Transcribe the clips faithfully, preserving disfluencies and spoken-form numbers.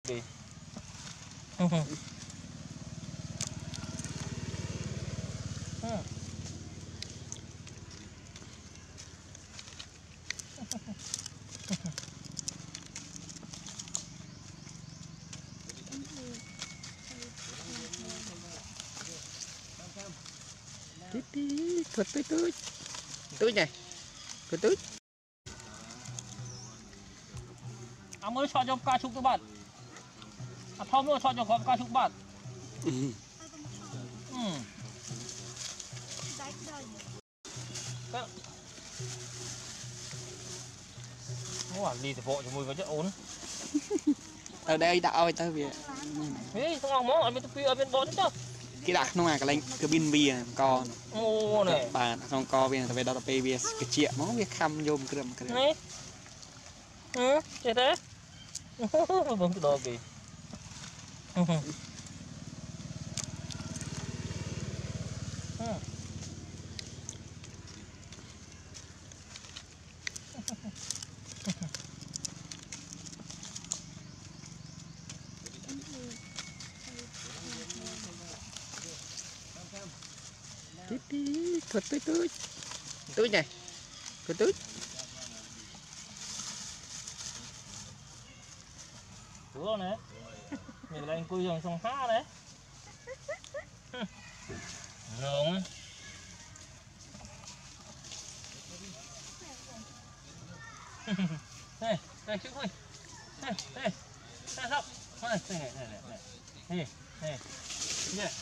kì. Tí tí, thuật túi túi. Túi này. Túi túi. À mới chọn cho ca chụp các bạn. À không nữa chọn cho có ca chụp bạn. Ừ. Ừ. Ủa, lì thì vội cho mùi với chất ốn. Ở đây đã ơi tao về. Ê, không ăn món ở bên phía ở bên bón chứ. Cái đặt nó mà cái lạnh cái pin bia con. Ô này. Bạn không co bên tao về đó tao bia cái chĩa món việc khăm nhôm kìm cái này. Ừ, chết thế. Bấm cái đồ kì. Ừ. Tí tí, thuật túi túi. Túi này. Túi túi. Đúng này. Mình là anh cùi dòng sông phá đấy. Nướng. Đây, đây chữ ơi. Đây, đây. Đây sao? Đây, đây này, này này. Đây, đây. Đây.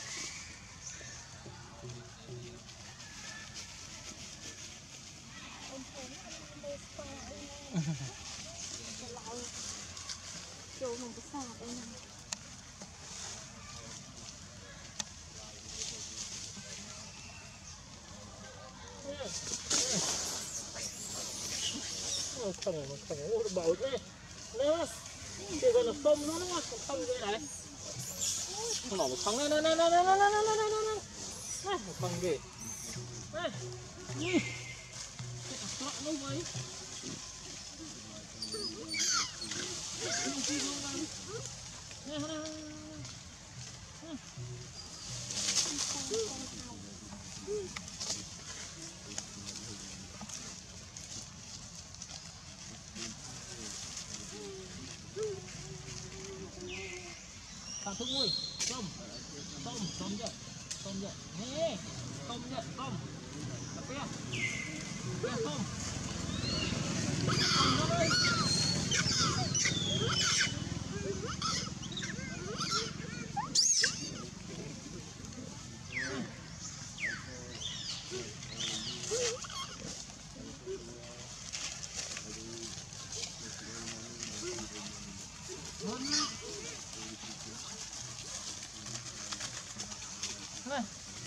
Chỗ mình có sạc đây này. Nó không, nó không, nó bảo thế. Nó, đây gọi là không nó, nó không không đây này. Nó bảo không, này, này, này, này, này, này, này, này, này, này. Này, không kì. Này. Ui. Nó đâu vậy? Này, này, này. Thằng thức mùi, tôm, tôm, tôm vậy, tôm vậy, nè, tôm vậy, tôm, cà phê, cà phê tôm, tôm nó đây. Này.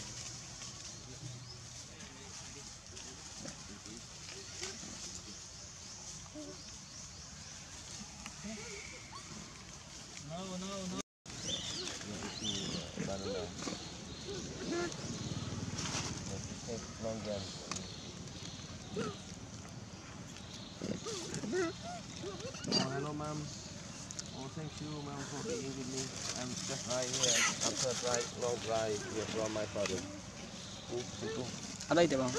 No, no, no. Oh, hello, ma'am. Oh, thank you, ma'am, for being with me. I'm just right here. After drive, long drive here from my father. Ở đây được không?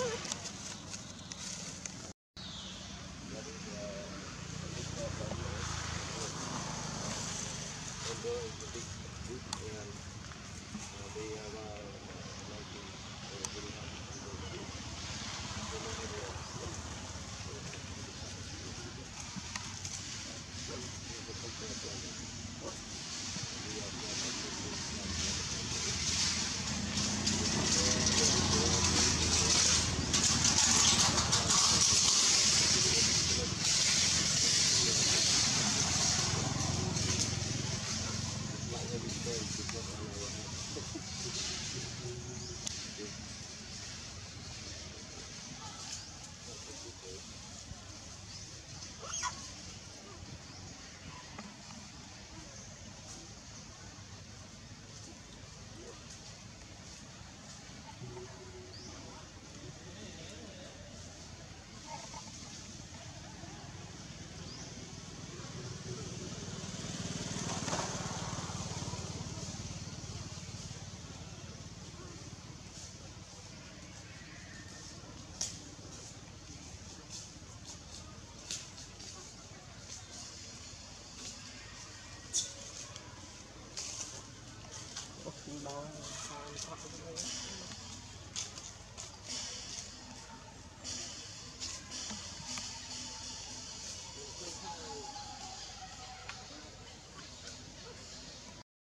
bao